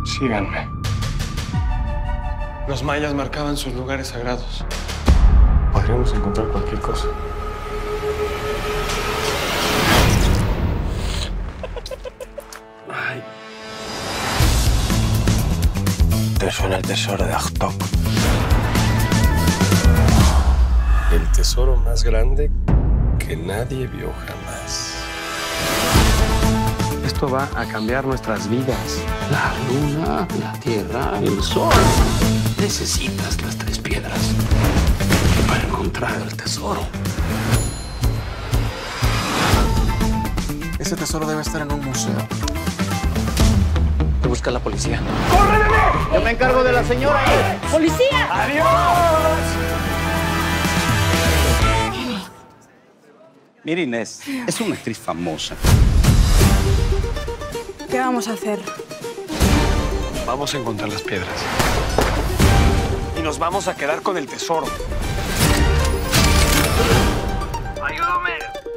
Síganme. Los mayas marcaban sus lugares sagrados. Podríamos encontrar cualquier cosa. Ay. ¿Te suena el tesoro de Ahtok? El tesoro más grande que nadie vio jamás. Esto va a cambiar nuestras vidas. La luna, la tierra, el sol. Necesitas las 3 piedras para encontrar el tesoro. Ese tesoro debe estar en un museo. Te busca la policía. ¡Corre, bebé! Yo me encargo de la señora. ¡Policía! ¡Adiós! Mira, Inés, es una actriz famosa. ¿Qué vamos a hacer? Vamos a encontrar las piedras. Y nos vamos a quedar con el tesoro. ¡Ayúdame!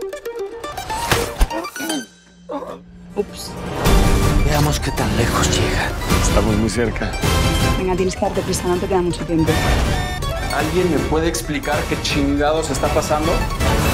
Ups. Veamos qué tan lejos llega. Estamos muy cerca. Venga, tienes que darte prisa, no te queda mucho tiempo. ¿Alguien me puede explicar qué chingados está pasando?